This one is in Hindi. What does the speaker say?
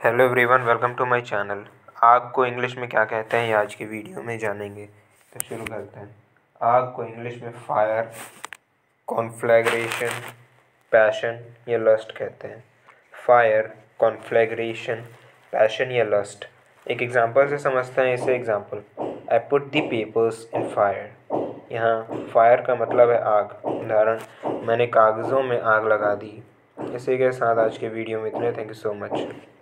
Hello everyone, welcome to my channel. आग को इंग्लिश में क्या कहते हैं ये आज की वीडियो में जानेंगे। तो शुरू करते हैं। आग को इंग्लिश में फायर, कॉन्फ्लैग्रेशन, पैशन या लस्ट कहते हैं। फायर, कॉन्फ्लैग्रेशन, पैशन या लस्ट। एक एग्जांपल से समझते हैं इसे। Example, I put the papers in fire. यहाँ फायर का मतलब है आग। उदाहरण, मैंने कागज़ों में आग लगा दी। इसी के साथ आज के वीडियो में इतने। Thank you so much.